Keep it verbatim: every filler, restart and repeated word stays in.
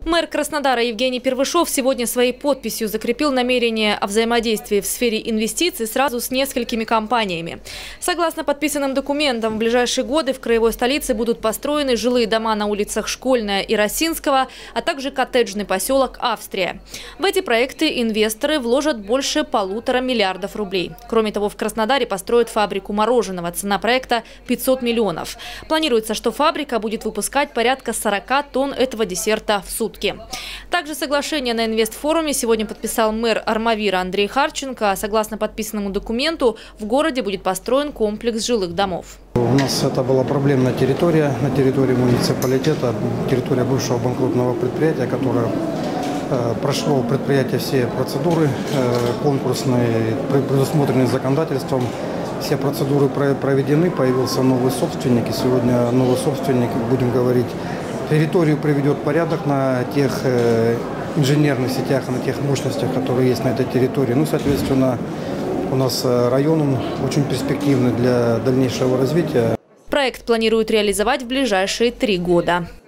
Мэр Краснодара Евгений Первышов сегодня своей подписью закрепил намерение о взаимодействии в сфере инвестиций сразу с несколькими компаниями. Согласно подписанным документам, в ближайшие годы в краевой столице будут построены жилые дома на улицах Школьная и Росинского, а также коттеджный поселок Австрия. В эти проекты инвесторы вложат больше полутора миллиардов рублей. Кроме того, в Краснодаре построят фабрику мороженого. Цена проекта пятьсот миллионов. Планируется, что фабрика будет выпускать порядка сорока тонн этого десерта в сутки. Также соглашение на инвестфоруме сегодня подписал мэр Армавира Андрей Харченко. Согласно подписанному документу, в городе будет построен комплекс жилых домов. У нас это была проблемная территория, на территории муниципалитета, территория бывшего банкротного предприятия, которое э, прошло предприятие все процедуры э, конкурсные, предусмотренные законодательством. Все процедуры проведены, появился новый собственник, и сегодня новый собственник, будем говорить, территорию приведет в порядок на тех э, инженерных сетях, на тех мощностях, которые есть на этой территории. Ну, соответственно, у нас район он очень перспективный для дальнейшего развития. Проект планируют реализовать в ближайшие три года.